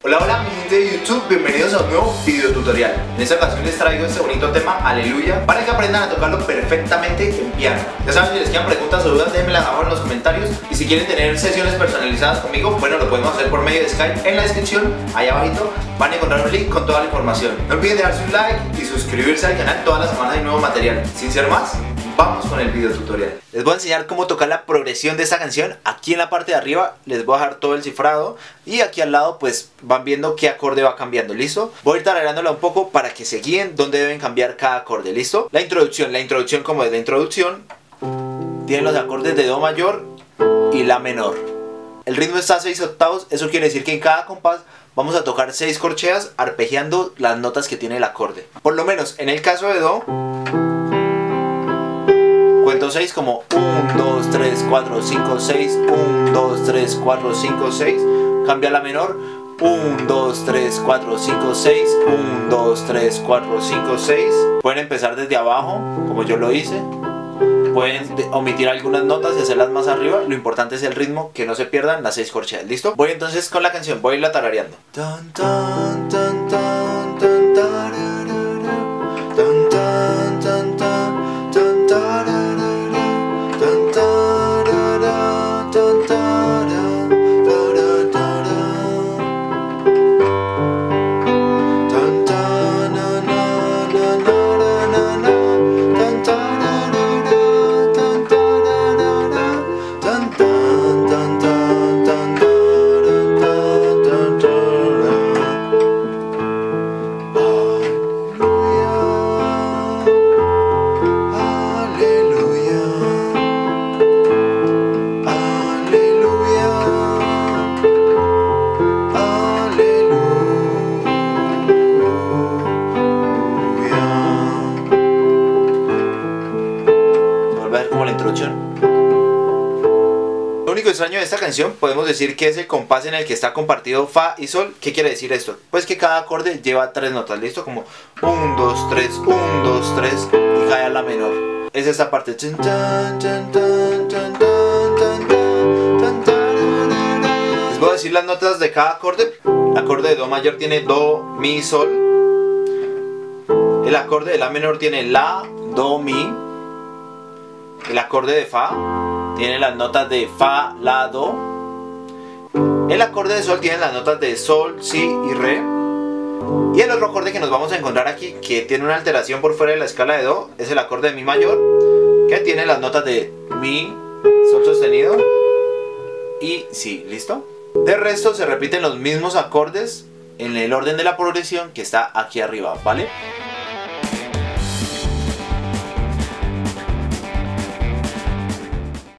Hola, hola mi gente de YouTube, bienvenidos a un nuevo video tutorial. En esta ocasión les traigo este bonito tema, Aleluya, para que aprendan a tocarlo perfectamente en piano. Ya saben, si les quedan preguntas o dudas, déjenmelas abajo en los comentarios. Y si quieren tener sesiones personalizadas conmigo, bueno, lo podemos hacer por medio de Skype. En la descripción, ahí abajito, van a encontrar un link con toda la información. No olviden dejarse un like y suscribirse al canal. Todas las semanas hay nuevo material. Sin ser más, vamos con el video tutorial. Les voy a enseñar cómo tocar la progresión de esta canción. Aquí en la parte de arriba les voy a dejar todo el cifrado y aquí al lado pues van viendo qué acorde va cambiando, ¿listo? Voy a ir tarareándola un poco para que se guíen dónde deben cambiar cada acorde, ¿listo? La introducción como es la introducción, tiene los acordes de Do mayor y La menor. El ritmo está a 6 octavos, eso quiere decir que en cada compás vamos a tocar 6 corcheas arpegiando las notas que tiene el acorde. Por lo menos en el caso de Do, cuento 6 como 1, 2, 3, 4, 5, 6, 1, 2, 3, 4, 5, 6. Cambia la menor, 1, 2, 3, 4, 5, 6, 1, 2, 3, 4, 5, 6. Pueden empezar desde abajo, como yo lo hice. Pueden omitir algunas notas y hacerlas más arriba. Lo importante es el ritmo, que no se pierdan las 6 corcheas, ¿listo? Voy entonces con la canción, voy a irla tarareando. Tan, tan, tan, tan, tan, tararara, tan, tan, tan, tan, tan, tararara. Lo único extraño de esta canción podemos decir que es el compás en el que está compartido Fa y Sol. ¿Qué quiere decir esto? Pues que cada acorde lleva 3 notas, ¿listo? Como 1, 2, 3, 1, 2, 3 y cae a La menor. Es esta parte. Les voy a decir las notas de cada acorde. El acorde de Do mayor tiene Do, Mi, Sol. El acorde de La menor tiene La, Do, Mi. El acorde de Fa tiene las notas de Fa, La, Do. El acorde de Sol tiene las notas de Sol, Si y Re. Y el otro acorde que nos vamos a encontrar aquí, que tiene una alteración por fuera de la escala de Do, es el acorde de Mi mayor, que tiene las notas de Mi, Sol sostenido y Si, ¿listo? De resto se repiten los mismos acordes en el orden de la progresión que está aquí arriba, ¿vale?